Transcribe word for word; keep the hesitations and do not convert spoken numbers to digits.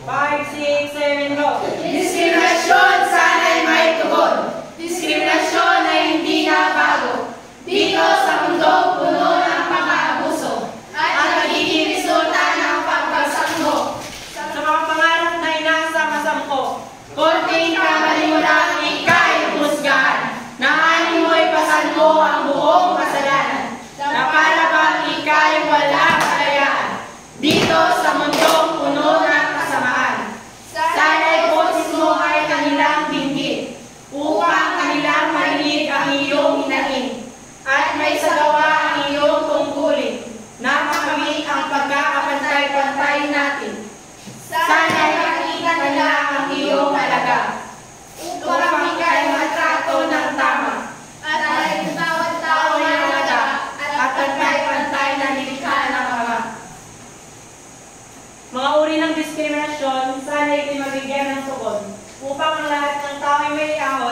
five, six, seven, go! Diskriminasyon sana'y may tugon. Diskriminasyon ay hindi na bago. Dito sa mundong puno ng pang-aabuso at nagiging resulta ng pagbagsak mo. Sa mga pangarap na inasa masamko, Konting kamali mo lang ika'y husgahan. Naanin mo'y pasan mo ang buong kasalanan. Na para bang ika'y walang kalayaan. Dito sa mundong puno ng kasamaan. Sana'y boses mo ay kanilang dinggin. Upang kanilang marinig ang iyong hinaing. At may sagawa ang iyong tungkulin. Na makamit ang pagkakapantay-pantay natin. Sana'y makita nila ang iyong halaga. Upang ika'y matrato ng tama. At ay tawad-tao ng halaga. At pantay-pantay na nilikha ng Ama. mga uri ng diskriminasyon, sana ito'y mabigyan ng tugon, upang ang lahat ng tao ay may kahoy